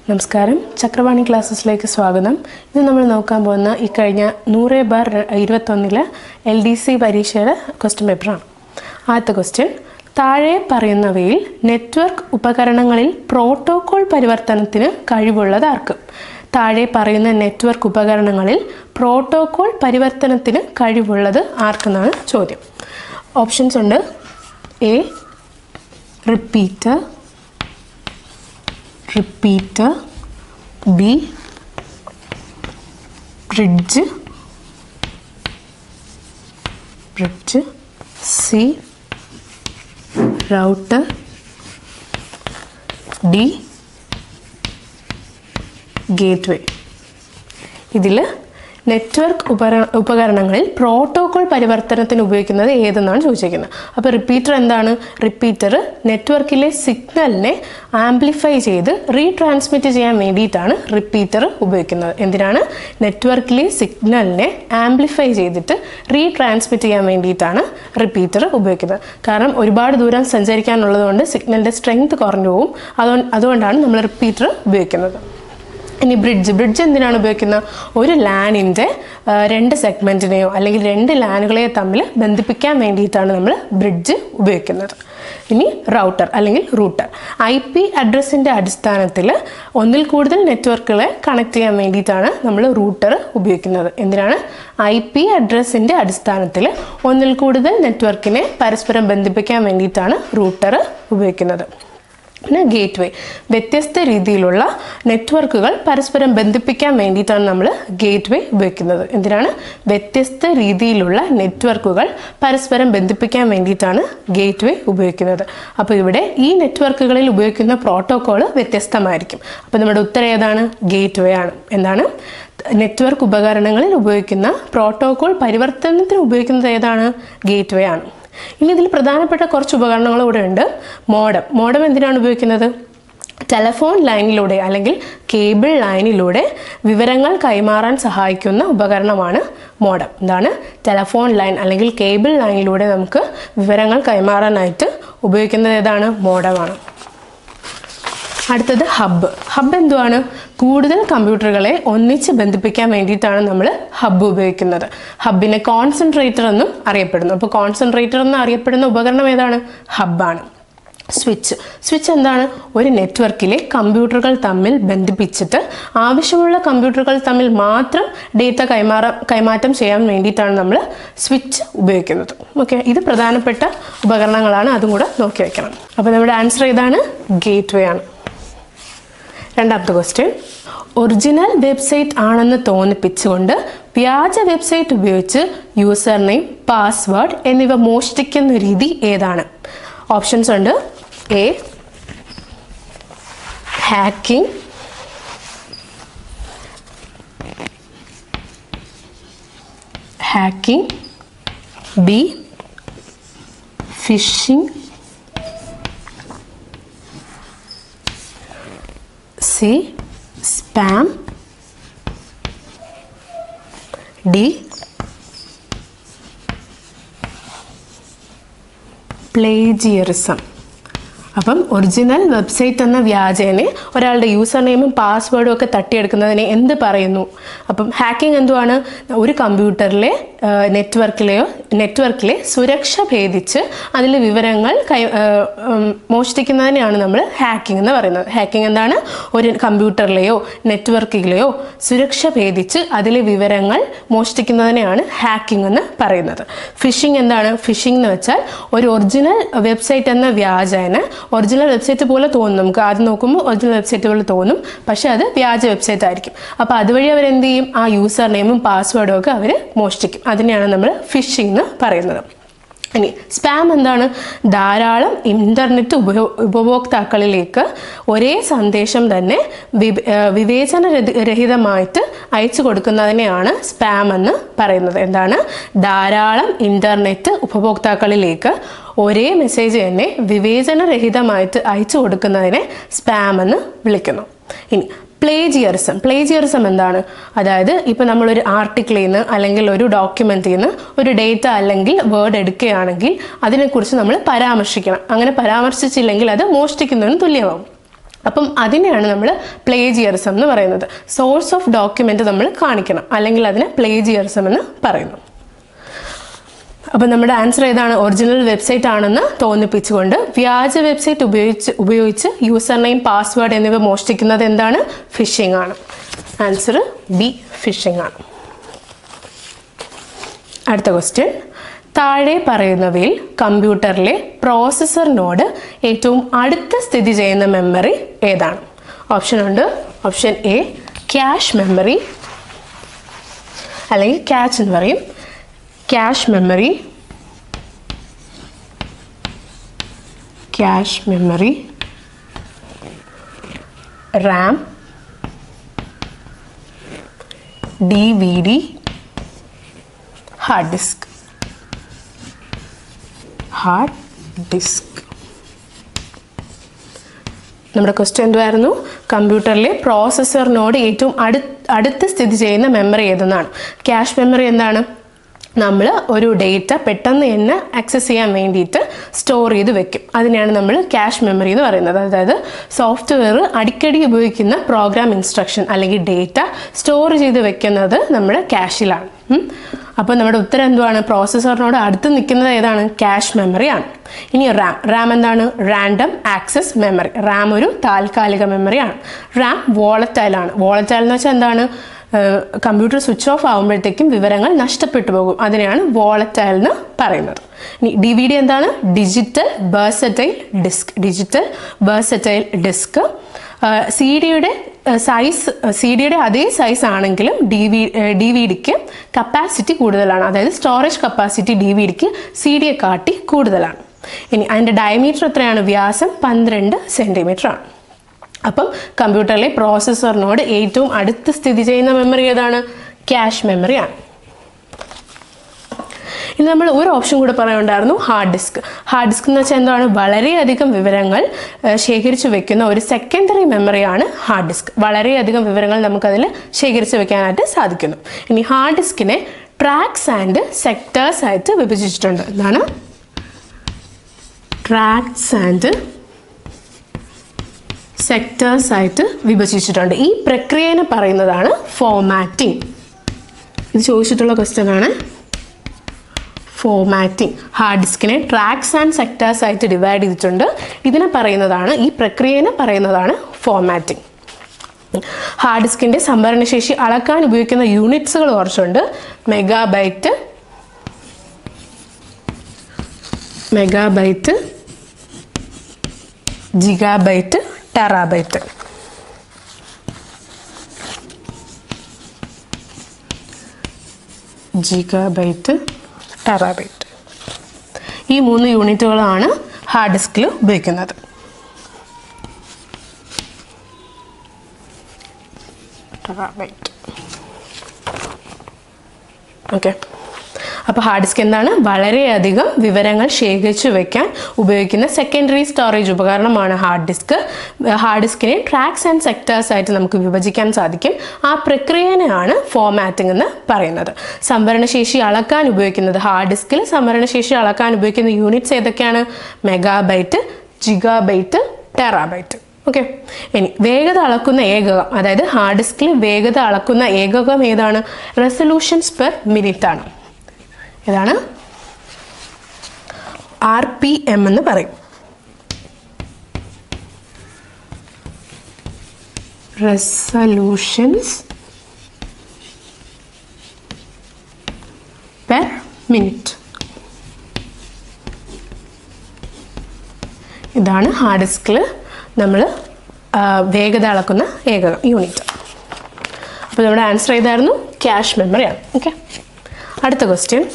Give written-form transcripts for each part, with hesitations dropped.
നമസ്കാരം, ചക്രവാണി ക്ലാസ്സസിലേക്ക് സ്വാഗതം. ഇന്ന് നമ്മൾ നോക്കാൻ പോകുന്ന ഈ കഴിഞ്ഞ 100/21 LDC പരീക്ഷയുടെ ക്വസ്റ്റ്യൻ പേപ്പറാണ്. ആദ്യത്തെ ക്വസ്റ്റ്യൻ: താഴെ പറയുന്നവയിൽ നെറ്റ്വർക്ക് ഉപകരണങ്ങളിൽ പ്രോട്ടോകോൾ പരിവർത്തനത്തിന് കഴിവുള്ളത് ആർക്ക്? താഴെ പറയുന്ന നെറ്റ്വർക്ക് ഉപകരണങ്ങളിൽ പ്രോട്ടോകോൾ പരിവർത്തനത്തിന് കഴിവുള്ളത് ആർക്കെന്നാണ് ചോദ്യം. ഓപ്ഷൻസ് ഉണ്ട്: A repeater, B bridge, C router, D gateway. ഇതിൽ നെറ്റ്വർക്ക് ഉപകരണങ്ങളിൽ പ്രോട്ടോകോൾ പരിവർത്തനത്തിന് ഉപയോഗിക്കുന്നത് ഏതെന്നാണ് ചോദിച്ചിരിക്കുന്നത്. അപ്പോൾ റിപ്പീറ്റർ എന്താണ്? റിപ്പീറ്റർ നെറ്റ്വർക്കിലെ സിഗ്നലിനെ ആംപ്ലിഫൈ ചെയ്ത് റീട്രാൻസ്മിറ്റ് ചെയ്യാൻ വേണ്ടിയിട്ടാണ് റിപ്പീറ്റർ ഉപയോഗിക്കുന്നത്. എന്തിനാണ്? നെറ്റ്വർക്കിലെ സിഗ്നലിനെ ആംപ്ലിഫൈ ചെയ്തിട്ട് റീട്രാൻസ്മിറ്റ് ചെയ്യാൻ വേണ്ടിയിട്ടാണ് റിപ്പീറ്റർ ഉപയോഗിക്കുന്നത്. കാരണം ഒരുപാട് ദൂരം സഞ്ചരിക്കാനുള്ളത് കൊണ്ട് സിഗ്നലിൻ്റെ സ്ട്രെങ്ത് കുറഞ്ഞു പോകും. അതുകൊണ്ടാണ് നമ്മൾ റിപ്പീറ്റർ ഉപയോഗിക്കുന്നത്. ഇനി ബ്രിഡ്ജ് എന്തിനാണ് ഉപയോഗിക്കുന്നത്? ഒരു ലാനിൻ്റെ 2 സെഗ്മെൻറ്റിനെയോ അല്ലെങ്കിൽ 2 ലാനുകളെയോ തമ്മിൽ ബന്ധിപ്പിക്കാൻ വേണ്ടിയിട്ടാണ് നമ്മൾ ബ്രിഡ്ജ് ഉപയോഗിക്കുന്നത്. ഇനി റൗട്ടർ അല്ലെങ്കിൽ റൂട്ടർ IP അഡ്രസ്സിൻ്റെ അടിസ്ഥാനത്തിൽ ഒന്നിൽ കൂടുതൽ നെറ്റ്വർക്കുകളെ കണക്ട് ചെയ്യാൻ വേണ്ടിയിട്ടാണ് നമ്മൾ റൂട്ടർ ഉപയോഗിക്കുന്നത്. എന്തിനാണ്? IP അഡ്രസ്സിൻ്റെ അടിസ്ഥാനത്തിൽ ഒന്നിൽ കൂടുതൽ നെറ്റ്വർക്കിനെ പരസ്പരം ബന്ധിപ്പിക്കാൻ വേണ്ടിയിട്ടാണ് റൂട്ടർ ഉപയോഗിക്കുന്നത്. പിന്നെ ഗേറ്റ്വേ, വ്യത്യസ്ത രീതിയിലുള്ള നെറ്റ്വർക്കുകൾ പരസ്പരം ബന്ധിപ്പിക്കാൻ വേണ്ടിയിട്ടാണ് നമ്മൾ ഗേറ്റ്വേ ഉപയോഗിക്കുന്നത്. എന്തിനാണ്? വ്യത്യസ്ത രീതിയിലുള്ള നെറ്റ്വർക്കുകൾ പരസ്പരം ബന്ധിപ്പിക്കാൻ വേണ്ടിയിട്ടാണ് ഗേറ്റ്വേ ഉപയോഗിക്കുന്നത്. അപ്പോൾ ഇവിടെ ഈ നെറ്റ്വർക്കുകളിൽ ഉപയോഗിക്കുന്ന പ്രോട്ടോകോൾ വ്യത്യസ്തമായിരിക്കും. അപ്പോൾ നമ്മുടെ ഉത്തരം ഏതാണ്? ഗേറ്റ്വേ ആണ്. എന്താണ്? നെറ്റ്വർക്ക് ഉപകരണങ്ങളിൽ ഉപയോഗിക്കുന്ന പ്രോട്ടോകോൾ പരിവർത്തനത്തിന് ഉപയോഗിക്കുന്നത് ഏതാണ്? ഗേറ്റ്വേ ആണ്. ഇനി ഇതിൽ പ്രധാനപ്പെട്ട കുറച്ച് ഉപകരണങ്ങൾ ഇവിടെ ഉണ്ട്. മോഡം എന്തിനാണ് ഉപയോഗിക്കുന്നത്? ടെലഫോൺ ലൈനിലൂടെ അല്ലെങ്കിൽ കേബിൾ ലൈനിലൂടെ വിവരങ്ങൾ കൈമാറാൻ സഹായിക്കുന്ന ഉപകരണമാണ് മോഡം. എന്താണ്? ടെലഫോൺ ലൈൻ അല്ലെങ്കിൽ കേബിൾ ലൈനിലൂടെ നമുക്ക് വിവരങ്ങൾ കൈമാറാനായിട്ട് ഉപയോഗിക്കുന്നത് ഏതാണ്? മോഡമാണ്. അടുത്തത് ഹബ്ബ് എന്തുവാണ്? കൂടുതൽ കമ്പ്യൂട്ടറുകളെ ഒന്നിച്ച് ബന്ധിപ്പിക്കാൻ വേണ്ടിയിട്ടാണ് നമ്മൾ ഹബ്ബ് ഉപയോഗിക്കുന്നത്. ഹബ്ബിനെ കോൺസെൻട്രേറ്റർ എന്നും അറിയപ്പെടുന്നു. അപ്പോൾ കോൺസെൻട്രേറ്റർ എന്ന് അറിയപ്പെടുന്ന ഉപകരണം ഏതാണ്? ഹബ്ബാണ്. സ്വിച്ച് എന്താണ്? ഒരു നെറ്റ്വർക്കിലെ കമ്പ്യൂട്ടറുകൾ തമ്മിൽ ബന്ധിപ്പിച്ചിട്ട് ആവശ്യമുള്ള കമ്പ്യൂട്ടറുകൾ തമ്മിൽ മാത്രം ഡേറ്റ കൈമാറ്റം ചെയ്യാൻ വേണ്ടിയിട്ടാണ് നമ്മൾ സ്വിച്ച് ഉപയോഗിക്കുന്നത്. ഓക്കെ, ഇത് പ്രധാനപ്പെട്ട ഉപകരണങ്ങളാണ്, അതും കൂടെ നോക്കി വയ്ക്കണം. അപ്പോൾ നമ്മുടെ ആൻസർ ഏതാണ്? ഗേറ്റ്വേ ആണ്. രണ്ടാമത്തെ ക്വസ്റ്റ്യൻ: ഒറിജിനൽ വെബ്സൈറ്റ് ആണെന്ന് തോന്നിപ്പിച്ചുകൊണ്ട് വ്യാജ വെബ്സൈറ്റ് ഉപയോഗിച്ച് യൂസർ നെയിം, പാസ്വേഡ് എന്നിവ മോഷ്ടിക്കുന്ന രീതി ഏതാണ്? ഓപ്ഷൻസ് ഉണ്ട്: A hacking, B phishing, C spam, D plagiarism. അപ്പം ഒറിജിനൽ വെബ്സൈറ്റ് എന്ന വ്യാജേനെ ഒരാളുടെ യൂസർ നെയിമും പാസ്വേഡും ഒക്കെ തട്ടിയെടുക്കുന്നതിനെ എന്ത് പറയുന്നു? അപ്പം ഹാക്കിംഗ് എന്തുവാണ്? ഒരു കമ്പ്യൂട്ടറിലെ നെറ്റ്വർക്കിലെ സുരക്ഷ ഭേദിച്ച് അതിൽ വിവരങ്ങൾ മോഷ്ടിക്കുന്നതിനെയാണ് നമ്മൾ ഹാക്കിംഗ് എന്ന് പറയുന്നത്. ഹാക്കിംഗ് എന്താണ്? ഒരു കമ്പ്യൂട്ടറിലെയോ നെറ്റ്വർക്കിലെയോ സുരക്ഷ ഭേദിച്ച് അതിലെ വിവരങ്ങൾ മോഷ്ടിക്കുന്നതിനെയാണ് ഹാക്കിംഗ് എന്ന് പറയുന്നത്. ഫിഷിംഗ് എന്താണ്? ഫിഷിംഗ് എന്ന് വെച്ചാൽ ഒരു ഒറിജിനൽ വെബ്സൈറ്റ് എന്ന വ്യാജേന ഒറിജിനൽ വെബ്സൈറ്റ് പോലെ തോന്നും. നമുക്ക് ആദ്യം നോക്കുമ്പോൾ ഒറിജിനൽ വെബ്സൈറ്റ് പോലെ തോന്നും, പക്ഷെ അത് വ്യാജ വെബ്സൈറ്റ് ആയിരിക്കും. അപ്പോൾ അതുവഴി അവരെന്ത് ചെയ്യും? ആ യൂസർ നെയിമും പാസ്വേഡും ഒക്കെ അവർ മോഷ്ടിക്കും. അതിനെയാണ് നമ്മൾ ഫിഷിംഗ് എന്ന് പറയുന്നത്. ഇനി സ്പാം എന്താണ്? ധാരാളം ഇൻ്റർനെറ്റ് ഉപഭോക്താക്കളിലേക്ക് ഒരേ സന്ദേശം തന്നെ വിവേചനരഹിതമായിട്ട് അയച്ചു കൊടുക്കുന്നതിനെയാണ് സ്പാം എന്ന് പറയുന്നത്. എന്താണ്? ധാരാളം ഇൻ്റർനെറ്റ് ഉപഭോക്താക്കളിലേക്ക് ഒരേ മെസ്സേജ് തന്നെ വിവേചനരഹിതമായിട്ട് അയച്ചു കൊടുക്കുന്നതിനെ സ്പാം എന്ന് വിളിക്കുന്നു. ഇനി പ്ലേജിയറിസം എന്താണ്? അതായത് ഇപ്പോൾ നമ്മളൊരു ആർട്ടിക്കിളിൽ നിന്ന് അല്ലെങ്കിൽ ഒരു ഡോക്യുമെൻറ്റിൽ നിന്ന് ഒരു ഡേറ്റ അല്ലെങ്കിൽ വേർഡ് എടുക്കുകയാണെങ്കിൽ അതിനെക്കുറിച്ച് നമ്മൾ പരാമർശിക്കണം. അങ്ങനെ പരാമർശിച്ചില്ലെങ്കിൽ അത് മോഷ്ടിക്കുന്നതിന് തുല്യമാവും. അപ്പം അതിനെയാണ് നമ്മൾ പ്ലേജിയറിസം എന്ന് പറയുന്നത്. സോഴ്സ് ഓഫ് ഡോക്യുമെൻ്റ് നമ്മൾ കാണിക്കണം, അല്ലെങ്കിൽ അതിനെ പ്ലേജിയറിസം എന്ന് പറയുന്നു. അപ്പം നമ്മുടെ ആൻസർ ഏതാണ്? ഒറിജിനൽ വെബ്സൈറ്റ് ആണെന്ന് തോന്നിപ്പിച്ചുകൊണ്ട് വ്യാജ വെബ്സൈറ്റ് ഉപയോഗിച്ച് യൂസർ നെയിം, പാസ്വേഡ് എന്നിവ മോഷ്ടിക്കുന്നത് എന്താണ്? ഫിഷിംഗ് ആണ്. ആൻസർ ബി, ഫിഷിംഗ് ആണ്. അടുത്ത ക്വസ്റ്റ്യൻ, താഴെ പറയുന്നവയിൽ കമ്പ്യൂട്ടറിലെ പ്രോസസ്സറിനോട് ഏറ്റവും അടുത്ത് സ്ഥിതി ചെയ്യുന്ന മെമ്മറി ഏതാണ്? ഓപ്ഷൻ ഉണ്ട്. ഓപ്ഷൻ എ ക്യാഷ് മെമ്മറി, അല്ലെങ്കിൽ ക്യാച്ച് എന്ന് പറയും. Cache memory, cache memory, RAM, DVD, hard disk. Hard disk. നമ്മുടെ ക്വസ്റ്റ്യൻ എന്തുവായിരുന്നു? കമ്പ്യൂട്ടറിലെ പ്രോസസ്സറിനോട് ഏറ്റവും അടുത്ത് സ്ഥിതി ചെയ്യുന്ന മെമ്മറി ഏതെന്നാണ്. ക്യാഷ് മെമ്മറി എന്താണ്? നമ്മൾ ഒരു ഡേറ്റ പെട്ടെന്ന് തന്നെ ആക്സസ് ചെയ്യാൻ വേണ്ടിയിട്ട് സ്റ്റോർ ചെയ്ത് വെക്കും. അതിനെയാണ് നമ്മൾ ക്യാഷ് മെമ്മറി എന്ന് പറയുന്നത്. അതായത് സോഫ്റ്റ്വെയർ അടിക്കടി ഉപയോഗിക്കുന്ന പ്രോഗ്രാം ഇൻസ്ട്രക്ഷൻ അല്ലെങ്കിൽ ഡേറ്റ സ്റ്റോർ ചെയ്ത് വെക്കുന്നത് നമ്മുടെ ക്യാഷിലാണ്. അപ്പോൾ നമ്മുടെ ഉത്തരം എന്തുവാണ്? പ്രോസസ്സറിനോട് അടുത്ത് നിൽക്കുന്നത് ഏതാണ്? ക്യാഷ് മെമ്മറിയാണ്. ഇനി റാം. റാം എന്താണ്? Random access memory. റാം ഒരു താൽക്കാലിക മെമ്മറിയാണ്. റാം വോളറ്റൈലാണ്. വോളറ്റൈൽ എന്ന് വെച്ചാൽ എന്താണ്? കമ്പ്യൂട്ടർ സ്വിച്ച് ഓഫ് ആകുമ്പോഴത്തേക്കും വിവരങ്ങൾ നഷ്ടപ്പെട്ടു പോകും. അതിനെയാണ് വോളറ്റൈൽ എന്ന് പറയുന്നത്. ഇനി DVD എന്താണ്? Digital versatile disc. Digital versatile disc. CD-യുടെ അതേ സൈസ് ആണെങ്കിലും DVD-ക്ക് കപ്പാസിറ്റി കൂടുതലാണ്. അതായത് സ്റ്റോറേജ് കപ്പാസിറ്റി DVD-ക്ക് CD-യെ കാട്ടി കൂടുതലാണ്. ഇനി അതിൻ്റെ ഡയമീറ്റർ എത്രയാണ്? വ്യാസം 12 സെൻറ്റിമീറ്റർ ആണ്. അപ്പം കമ്പ്യൂട്ടറിലെ പ്രോസസ്സറിനോട് ഏറ്റവും അടുത്ത് സ്ഥിതി ചെയ്യുന്ന മെമ്മറി ഏതാണ്? ക്യാഷ് മെമ്മറിയാണ്. ഇനി നമ്മൾ ഒരു ഓപ്ഷൻ കൂടെ പറയുന്നുണ്ടായിരുന്നു, ഹാർഡ് ഡിസ്ക്. ഹാർഡ് ഡിസ്ക് എന്ന് വെച്ചാൽ എന്താണ്? വളരെയധികം വിവരങ്ങൾ ശേഖരിച്ചു വെക്കുന്ന ഒരു സെക്കൻഡറി മെമ്മറിയാണ് ഹാർഡ് ഡിസ്ക്. വളരെയധികം വിവരങ്ങൾ നമുക്കതിൽ ശേഖരിച്ചു വെക്കാനായിട്ട് സാധിക്കുന്നു. ഇനി ഹാർഡ് ഡിസ്കിനെ ട്രാക്സ് ആൻഡ് സെക്ടേഴ്സ് ആയിട്ട് വിഭജിച്ചിട്ടുണ്ട്. എന്താണ്? ട്രാക്സ് ആൻഡ് സെക്ടേഴ്സ് ആയിട്ട് വിഭജിച്ചിട്ടുണ്ട്. ഈ പ്രക്രിയനെ പറയുന്നതാണ് ഫോർമാറ്റിംഗ്. ഇത് ചോദിച്ചിട്ടുള്ള ക്വസ്റ്റ്യൻ ആണ്. ഫോർമാറ്റിംഗ്. ഹാർഡ് ഡിസ്കിനെ ട്രാക്സ് ആൻഡ് സെക്ടേഴ്സ് ആയിട്ട് ഡിവൈഡ് ചെയ്തിട്ടുണ്ട്. ഇതിനെ പറയുന്നതാണ്, ഈ പ്രക്രിയനെ പറയുന്നതാണ് ഫോർമാറ്റിംഗ്. ഹാർഡ് ഡിസ്കിൻ്റെ സംഭരണശേഷി അളക്കാൻ ഉപയോഗിക്കുന്ന യൂണിറ്റ്സുകൾ കുറച്ചുണ്ട്. Megabyte, gigabyte, terabyte. Gigabyte, terabyte. ഈ 3 യൂണിറ്റുകളാണ് ഹാർഡ് ഡിസ്കിൽ ഉപയോഗിക്കുന്നത്. ടെറാബൈറ്റ്. ഓക്കെ. അപ്പോൾ ഹാർഡ് ഡിസ്ക് എന്താണ്? വളരെയധികം വിവരങ്ങൾ ശേഖരിച്ചു വെക്കാൻ ഉപയോഗിക്കുന്ന സെക്കൻഡറി സ്റ്റോറേജ് ഉപകരണമാണ് ഹാർഡ് ഡിസ്ക്. ഹാർഡ് ഡിസ്കിനെ ട്രാക്സ് ആൻഡ് സെക്ടേഴ്സ് ആയിട്ട് നമുക്ക് വിഭജിക്കാൻ സാധിക്കും. ആ പ്രക്രിയനെയാണ് ഫോർമാറ്റിംഗ് എന്ന് പറയുന്നത്. സംഭരണശേഷി അളക്കാൻ ഉപയോഗിക്കുന്നത്, ഹാർഡ് ഡിസ്കിൽ സംഭരണശേഷി അളക്കാൻ ഉപയോഗിക്കുന്ന യൂണിറ്റ്സ് ഏതൊക്കെയാണ്? Megabyte, gigabyte, terabyte. ഓക്കെ. ഇനി വേഗത അളക്കുന്ന ഏകകം, അതായത് ഹാർഡ് ഡിസ്കിൽ വേഗത അളക്കുന്ന ഏകകം ഏതാണ്? റെസൊല്യൂഷൻസ് പെർ മിനിറ്റ് ആണ്. ഏതാണ്? RPM എന്ന് പറയും. Resolutions per minute. ഇതാണ് ഹാർഡ് ഡിസ്കിൽ നമ്മൾ വേഗത അളക്കുന്ന ഏകകം, യൂണിറ്റ്. അപ്പോൾ നമ്മുടെ ആൻസർ ഏതായിരുന്നു? ക്യാഷ് മെമ്മറിയാണ്. ഓക്കെ. അടുത്ത ക്വസ്റ്റ്യൻ,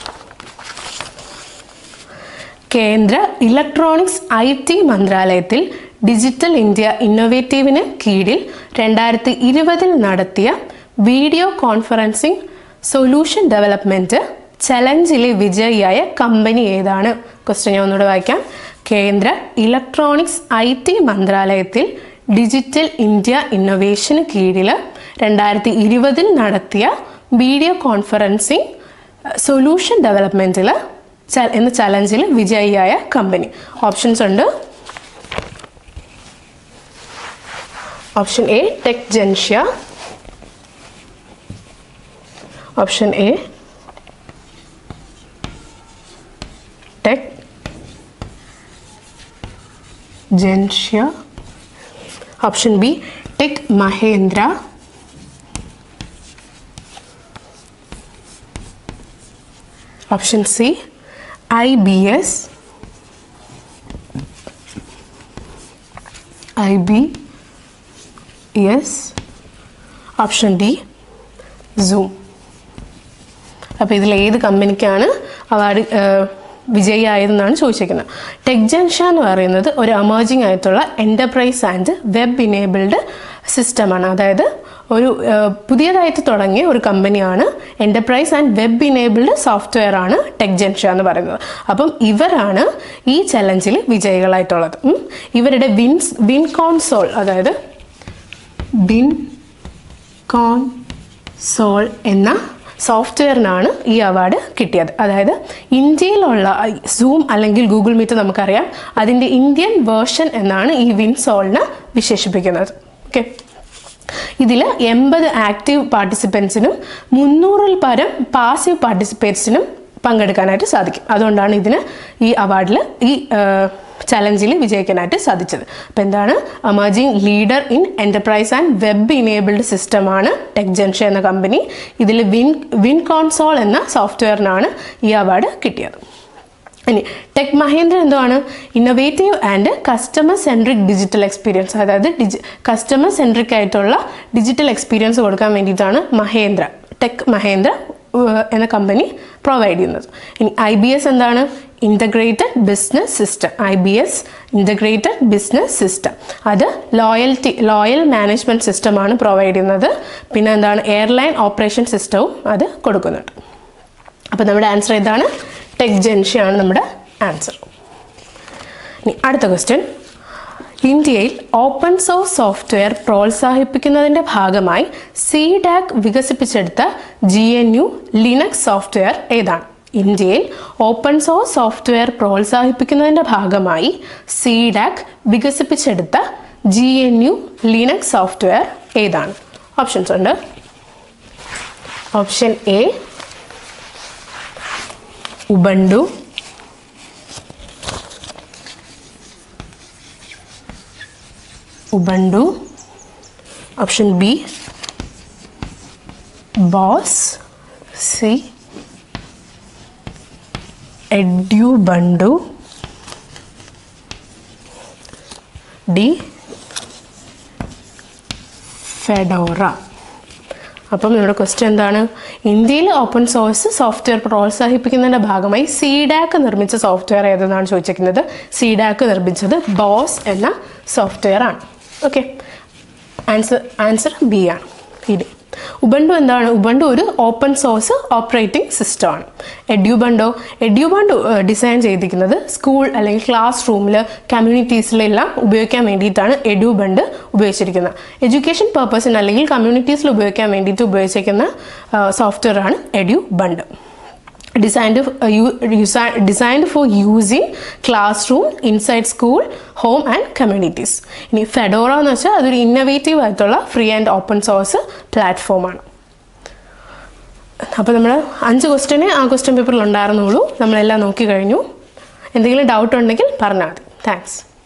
കേന്ദ്ര ഇലക്ട്രോണിക്സ് IT മന്ത്രാലയത്തിൽ ഡിജിറ്റൽ ഇന്ത്യ ഇന്നോവേറ്റീവിന് കീഴിൽ 2020 നടത്തിയ വീഡിയോ കോൺഫറൻസിംഗ് സൊല്യൂഷൻ ഡെവലപ്മെൻറ്റ് ചലഞ്ചിലെ വിജയിയായ കമ്പനി ഏതാണ്? ക്വസ്റ്റ്യൻ ഞാൻ ഒന്നുകൂടെ വായിക്കാം. കേന്ദ്ര ഇലക്ട്രോണിക്സ് IT മന്ത്രാലയത്തിൽ ഡിജിറ്റൽ ഇന്ത്യ ഇന്നോവേഷന് കീഴിൽ 2020 നടത്തിയ വീഡിയോ കോൺഫറൻസിംഗ് സൊല്യൂഷൻ ഡെവലപ്മെൻറ്റിൽ എന്ന ചലഞ്ചിൽ വിജയിയായ കമ്പനി. ഓപ്ഷൻസ് ഉണ്ട്. Option A Techgentsia, option A Techgentsia, option B Tech Mahindra, option C IBS, option D Zoom. അപ്പോൾ ഇതിൽ ഏത് കമ്പനിക്കാണ് അവാർഡ് വിജയിയായതെന്നാണ് ചോദിച്ചിരിക്കുന്നത്. ടെക്ജൻഷ്യ എന്ന് പറയുന്നത് ഒരു എമർജിംഗ് ആയിട്ടുള്ള എൻ്റർപ്രൈസ് ആൻഡ് വെബ് ഇനേബിൾഡ് സിസ്റ്റമാണ്. അതായത് ഒരു പുതിയതായിട്ട് തുടങ്ങിയ ഒരു കമ്പനിയാണ്. Enterprise and web enabled software ആണ് ടെക്ജൻഷ്യ എന്ന് പറയുന്നത്. അപ്പം ഇവരാണ് ഈ ചലഞ്ചിൽ വിജയികളായിട്ടുള്ളത്. ഇവരുടെ വിൻകോൺസോൾ, അതായത് വിൻകോൺസോൾ എന്ന സോഫ്റ്റ്വെയറിനാണ് ഈ അവാർഡ് കിട്ടിയത്. അതായത് ഇന്ത്യയിലുള്ള സൂം അല്ലെങ്കിൽ ഗൂഗിൾ മീറ്റ് നമുക്കറിയാം, അതിൻ്റെ ഇന്ത്യൻ വേർഷൻ എന്നാണ് ഈ വിൻസോളിനെ വിശേഷിപ്പിക്കുന്നത്. ഓക്കെ, ഇതിൽ 80 ആക്റ്റീവ് പാർട്ടിസിപ്പൻസിനും 300-ൽ പരം പാസീവ് പാർട്ടിസിപ്പേറ്റ്സിനും പങ്കെടുക്കാനായിട്ട് സാധിക്കും. അതുകൊണ്ടാണ് ഇതിന് ഈ അവാർഡിൽ ഈ ചലഞ്ചിൽ വിജയിക്കാനായിട്ട് സാധിച്ചത്. അപ്പോൾ എന്താണ്, emerging leader in enterprise and web enabled സിസ്റ്റമാണ് ടെക്ജൻഷ്യ എന്ന കമ്പനി. ഇതിൽ വിൻകോൺസോൾ എന്ന സോഫ്റ്റ്വെയറിനാണ് ഈ അവാർഡ് കിട്ടിയത്. ഇനി ടെക് മഹേന്ദ്ര എന്താണ്, innovative and customer centric digital experience, അതായത് കസ്റ്റമർ സെൻട്രിക് ആയിട്ടുള്ള ഡിജിറ്റൽ എക്സ്പീരിയൻസ് കൊടുക്കാൻ വേണ്ടിയിട്ടാണ് ടെക് മഹേന്ദ്ര എന്ന കമ്പനി പ്രൊവൈഡ് ചെയ്യുന്നത്. ഇനി IBS എന്താണ്, integrated business system. IBS integrated business system, അത് ലോയൽ മാനേജ്മെൻറ്റ് സിസ്റ്റമാണ് പ്രൊവൈഡ് ചെയ്യുന്നത്. പിന്നെ എന്താണ്, എയർലൈൻ ഓപ്പറേഷൻ സിസ്റ്റവും അത് കൊടുക്കുന്നുണ്ട്. അപ്പോൾ നമ്മുടെ ആൻസർ ഏതാണ്, ടെക്ജൻഷ്യ ആണ് നമ്മുടെ ആൻസർ. ഇനി അടുത്ത ക്വസ്റ്റ്യൻ, ഇന്ത്യയിൽ ഓപ്പൺ സോഴ്സ് സോഫ്റ്റ്വെയർ പ്രോത്സാഹിപ്പിക്കുന്നതിൻ്റെ ഭാഗമായി CDAC വികസിപ്പിച്ചെടുത്ത GNU ലിനക്സ് സോഫ്റ്റ്വെയർ ഏതാണ്? ഇന്ത്യയിൽ ഓപ്പൺ സോഴ്സ് സോഫ്റ്റ്വെയർ പ്രോത്സാഹിപ്പിക്കുന്നതിൻ്റെ ഭാഗമായി CDAC വികസിപ്പിച്ചെടുത്ത GNU ലിനക്സ് സോഫ്റ്റ്വെയർ ഏതാണ്? ഓപ്ഷൻസ് ഉണ്ട്. Option A Ubuntu, option B BOSS, C Edubuntu, D Fedora. അപ്പം ഇവിടെ ക്വസ്റ്റ്യൻ എന്താണ്, ഇന്ത്യയിൽ ഓപ്പൺ സോഴ്സ് സോഫ്റ്റ്വെയർ പ്രോത്സാഹിപ്പിക്കുന്നതിൻ്റെ ഭാഗമായി CDAC നിർമ്മിച്ച സോഫ്റ്റ്വെയർ ഏതെന്നാണ് ചോദിച്ചിരിക്കുന്നത്. CDAC നിർമ്മിച്ചത് ബോസ് എന്ന സോഫ്റ്റ്വെയർ ആണ്. ഓക്കെ, ആൻസർ ബി ആണ്. ഇത് ഉബുണ്ടു എന്താണ്, ഉബുണ്ടു ഒരു ഓപ്പൺ സോഴ്സ് ഓപ്പറേറ്റിംഗ് സിസ്റ്റമാണ്. എഡ്യൂബണ്ടു ഡിസൈൻ ചെയ്തിരിക്കുന്നത് സ്കൂൾ അല്ലെങ്കിൽ ക്ലാസ് റൂമിൽ കമ്മ്യൂണിറ്റീസിലെല്ലാം ഉപയോഗിക്കാൻ വേണ്ടിയിട്ടാണ് എഡ്യൂബണ്ട് ഉപയോഗിച്ചിരിക്കുന്നത്. എഡ്യൂക്കേഷൻ പർപ്പസിന് അല്ലെങ്കിൽ കമ്മ്യൂണിറ്റീസിൽ ഉപയോഗിക്കാൻ വേണ്ടിയിട്ട് ഉപയോഗിച്ചിരിക്കുന്ന സോഫ്റ്റ്വെയർ ആണ് Edubuntu. designed for use in classroom, inside school, home and communities. ഇനി ഫെഡോറ എന്ന് വെച്ചാൽ അതൊരു ഇന്നോവേറ്റീവ് ആയിട്ടുള്ള ഫ്രീ ആൻഡ് ഓപ്പൺ സോഴ്സ് പ്ലാറ്റ്ഫോമാണ്. അപ്പോൾ നമ്മൾ 5 ക്വസ്റ്റ്യനെ ആ ക്വസ്റ്റ്യൻ പേപ്പറിൽ ഉണ്ടായിരുന്നുള്ളൂ. നമ്മളെല്ലാം നോക്കി കഴിഞ്ഞു. എന്തെങ്കിലും ഡൗട്ട് ഉണ്ടെങ്കിൽ പറഞ്ഞാൽ മതി. താങ്ക്സ്.